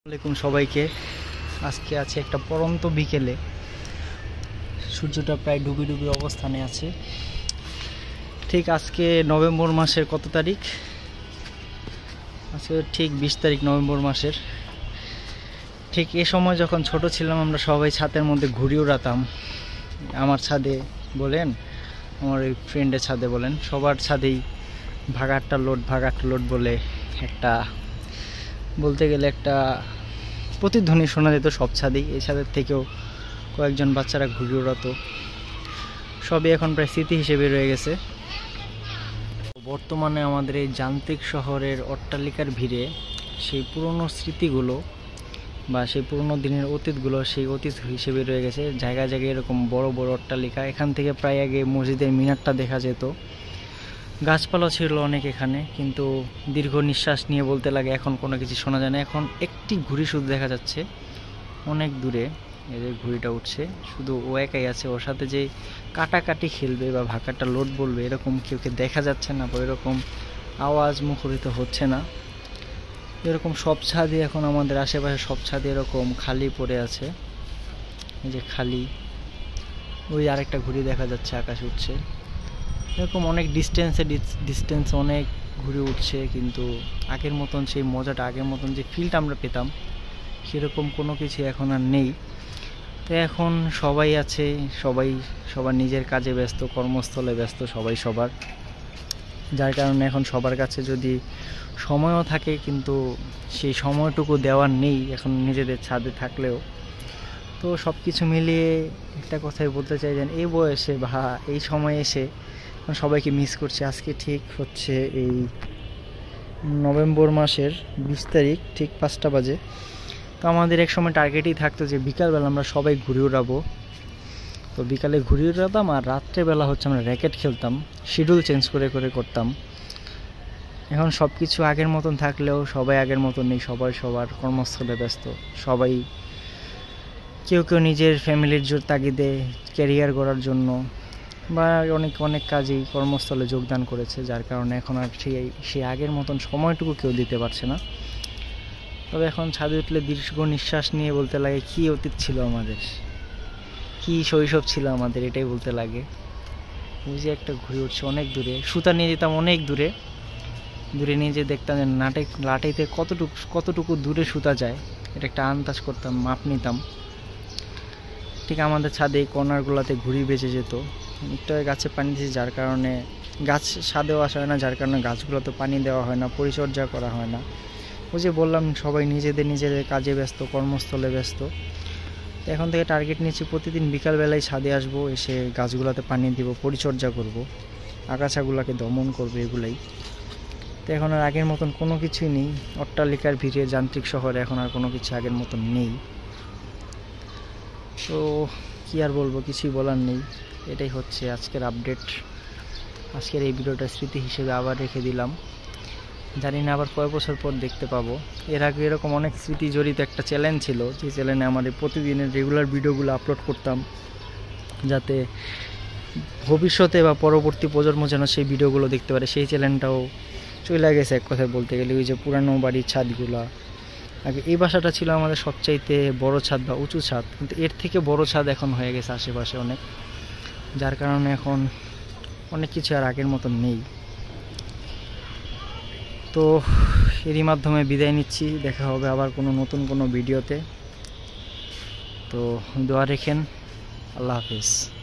আসসালামু সবাইকে। আজকে আছে একটা পরন্ত বিকেলে, সূর্যটা প্রায় ডুবি ডুবি অবস্থানে আছে। ঠিক আজকে নভেম্বর মাসের কত তারিখ? আজকে ঠিক 20 তারিখ নভেম্বর মাসের। ঠিক এ সময় যখন ছোট ছিলাম আমরা সবাই ছাদের মধ্যে ঘুড়ি উড়াতাম। আমার ছাদে বলেন, আমার ওই ফ্রেন্ডের ছাদে বলেন, সবার ছাদেই ভাগাট্টা লোড বলে একটা, বলতে গেলে একটা প্রতিধ্বনি শোনা যেত সব ছাদেই। এই ছাদের থেকেও কয়েকজন বাচ্চারা ঘুড়ি ওড়াতো। সবই এখন প্রায় স্মৃতি হিসেবে রয়ে গেছে। বর্তমানে আমাদের এই যান্ত্রিক শহরের অট্টালিকার ভিড়ে সেই পুরনো স্মৃতিগুলো বা সেই পুরনো দিনের অতীতগুলো সেই অতীত হিসেবে রয়ে গেছে। জায়গায় জায়গায় এরকম বড় বড় অট্টালিকা। এখান থেকে প্রায় আগে মসজিদের মিনারটা দেখা যেত। গাছপালা ছিল অনেক এখানে, কিন্তু দীর্ঘ নিঃশ্বাস নিয়ে বলতে লাগে এখন কোনো কিছু শোনা যায় না। এখন একটি ঘুড়ি শুধু দেখা যাচ্ছে অনেক দূরে, এদের ঘুড়িটা উঠছে, শুধু ও একাই আছে। ওর সাথে যে কাটাকাটি খেলবে বা ভাগাটা লোড বলবে এরকম কেউকে দেখা যাচ্ছে না, বা এরকম আওয়াজ মুখরিত হচ্ছে না। এরকম সব ছাদে এখন আমাদের আশেপাশে সব ছাদে এরকম খালি পড়ে আছে। এই যে খালি, ওই আরেকটা ঘুড়ি দেখা যাচ্ছে আকাশে উঠছে। এরকম অনেক ডিস্টেন্স অনেক ঘুরে উঠছে, কিন্তু আগের মতন সেই মজাটা, আগের মতন যে ফিলটা আমরা পেতাম সেরকম কোনো কিছু এখন আর নেই। তো এখন সবাই আছে, সবার নিজের কাজে ব্যস্ত, কর্মস্থলে ব্যস্ত সবাই সবার, যার কারণে এখন সবার কাছে যদি সময়ও থাকে কিন্তু সেই সময়টুকু দেওয়ার নেই এখন নিজেদের ছাদে থাকলেও। তো সব কিছু মিলিয়ে একটা কথাই বলতে চাই, যেন এই বয়সে বা এই সময়ে এসে সবাইকে মিস করছি। আজকে ঠিক হচ্ছে এই নভেম্বর মাসের 20 তারিখ, ঠিক 5টা বাজে। তো আমাদের এক সময় টার্গেটই থাকতো যে বিকালবেলা আমরা সবাই ঘুরে উড়াবো। তো বিকালে ঘুরে উড়াতাম, আর রাত্রেবেলা হচ্ছে আমরা র্যাকেট খেলতাম। শিডিউল চেঞ্জ করে করতাম। এখন সব কিছু আগের মতন থাকলেও সবাই আগের মতন নেই। সবাই সবার কর্মস্থলে ব্যস্ত। সবাই কেউ নিজের ফ্যামিলির তাগিদে ক্যারিয়ার গড়ার জন্য বা অনেক কাজেই কর্মস্থলে যোগদান করেছে, যার কারণে এখন আর সেই আগের মতন সময়টুকু কেউ দিতে পারছে না। তবে এখন ছাদে উঠলে দীর্ঘ নিঃশ্বাস নিয়ে বলতে লাগে কী অতীত ছিল আমাদের, কী শৈশব ছিল আমাদের, এটাই বলতে লাগে। ওই যে একটা ঘুরে উঠছে অনেক দূরে, সুতা নিয়ে যেতাম অনেক দূরে নিয়ে যেয়ে দেখতাম যে লাঠিতে কতটুকু দূরে সুতা যায়, এটা একটা আন্দাজ করতাম, মাপ নিতাম। ঠিক আমাদের ছাদে এই কর্নারগুলোতে ঘুড়ি বেঁচে যেত। একটু গাছে পানি দিয়েছি, যার কারণে গাছ ছাদেও আসা হয় না, যার কারণে গাছগুলোতে পানি দেওয়া হয় না, পরিচর্যা করা হয় না। ওই যে বললাম সবাই নিজেদের কাজে ব্যস্ত, কর্মস্থলে ব্যস্ত। এখন থেকে টার্গেট নিচ্ছি প্রতিদিন বিকালবেলায় ছাদে আসবো, এসে গাছগুলোতে পানি দিব, পরিচর্যা করব, আগাছাগুলোকে দমন করবো, এগুলাই। তো এখন আর আগের মতন কোনো কিছুই নেই। অট্টালিকার ভিড়ে যান্ত্রিক শহরে এখন আর কোনো কিছু আগের মতন নেই। তো কি আর বলবো, কিছুই বলার নেই। এটাই হচ্ছে আজকের আপডেট। আজকের এই ভিডিওটা স্মৃতি হিসেবে আবার রেখে দিলাম। জানি না আবার কয় বছর পর দেখতে পাবো। এর আগে এরকম অনেক স্মৃতি জড়িত একটা চ্যানেল ছিল, যে চ্যানেলে আমার প্রতিদিনের রেগুলার ভিডিওগুলো আপলোড করতাম, যাতে ভবিষ্যতে বা পরবর্তী প্রজন্ম যেন সেই ভিডিওগুলো দেখতে পারে। সেই চ্যানেলটাও চলে গেছে এক কথায় বলতে গেলে। ওই যে পুরানো বাড়ির ছাদগুলা, আগে এই বাসাটা ছিল আমাদের সবচাইতে বড় ছাদ বা উঁচু ছাদ, কিন্তু এর থেকে বড় ছাদ এখন হয়ে গেছে আশেপাশে অনেক, যার কারণে এখন অনেক কিছু আর আগের মতন নেই। তো এরই মাধ্যমে বিদায় নিচ্ছি। দেখা হবে আবার নতুন কোনো ভিডিওতে। তো দোয়া রেখেন। আল্লাহ হাফিজ।